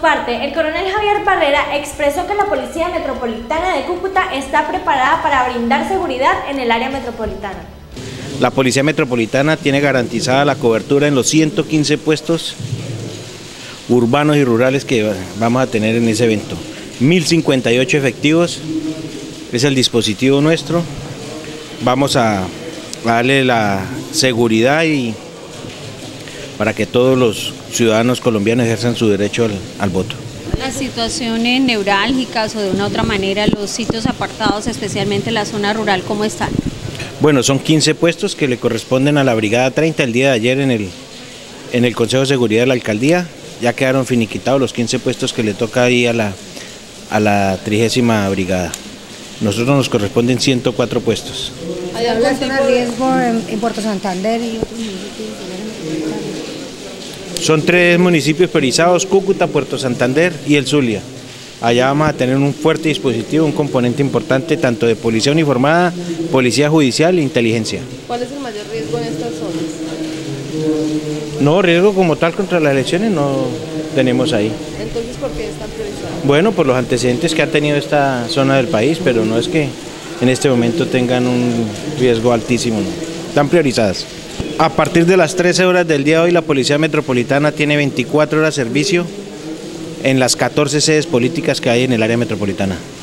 parte, el coronel Javier Barrera expresó que la Policía Metropolitana de Cúcuta está preparada para brindar seguridad en el área metropolitana. La Policía Metropolitana tiene garantizada la cobertura en los 115 puestos urbanos y rurales que vamos a tener en ese evento. 1058 efectivos, es el dispositivo nuestro. Vamos a darle la seguridad y para que todos los ciudadanos colombianos ejerzan su derecho al voto. Las situaciones neurálgicas o de una u otra manera, los sitios apartados, especialmente la zona rural, ¿cómo están? Bueno, son 15 puestos que le corresponden a la Brigada 30. El día de ayer en el Consejo de Seguridad de la Alcaldía ya quedaron finiquitados los 15 puestos que le toca ahí a la 30ª Brigada. Nosotros nos corresponden 104 puestos. ¿Hay algún tipo de riesgo en Puerto Santander y otros municipios? Son 3 municipios priorizados: Cúcuta, Puerto Santander y el Zulia. Allá vamos a tener un fuerte dispositivo, un componente importante tanto de policía uniformada, policía judicial e inteligencia. ¿Cuál es el mayor riesgo en estas zonas? No, riesgo como tal contra las elecciones no tenemos ahí. Entonces, ¿por qué están priorizadas? Bueno, por los antecedentes que ha tenido esta zona del país, pero no es que en este momento tengan un riesgo altísimo, ¿no? Están priorizadas. A partir de las 13 horas del día de hoy, la Policía Metropolitana tiene 24 horas de servicio en las 14 sedes políticas que hay en el área metropolitana.